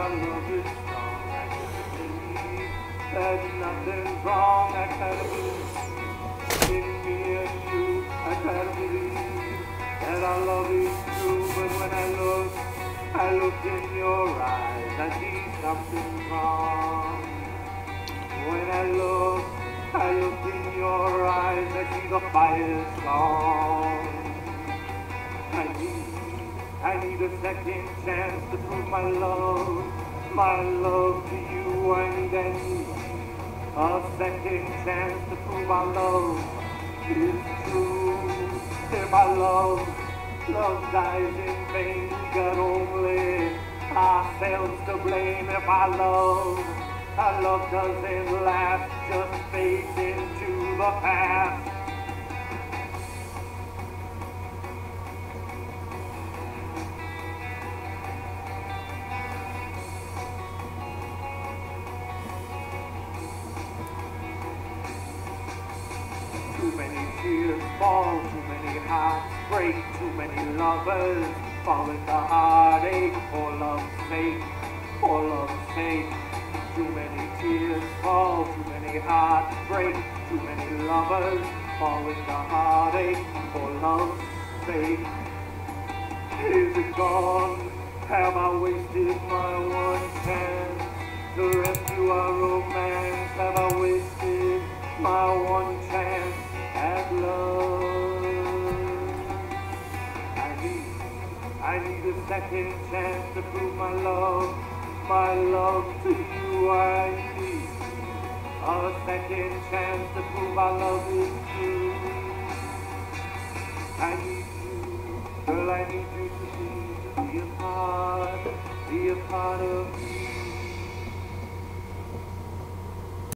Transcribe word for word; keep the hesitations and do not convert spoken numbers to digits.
our love is strong. I can't believe that nothing's wrong. I can't believe in me and you. I can't believe that our love is true. But when I look, I look in your eyes, I see something wrong. When I look, I look in your eyes, I see the fire's gone. I need, I need a second chance to prove my love, my love to you. I need, I need a second chance to prove our love is true. If our love, love dies in vain, we got only ourselves to blame. If our love, our love doesn't last, just fades into the past. Too many tears fall, too many hearts break, too many lovers fall into heartache. For love's sake, for love's sake. Too many tears fall, too many hearts break, too many lovers fall into heartache. For love's sake, is it gone? Have I wasted my one chance to rescue our romance? Have I wasted my one chance at love? I need, I need a second chance to prove my love, my love to you. I need a second chance to prove our love is true. I need you, girl, I need you to be, be a part, be a part of me.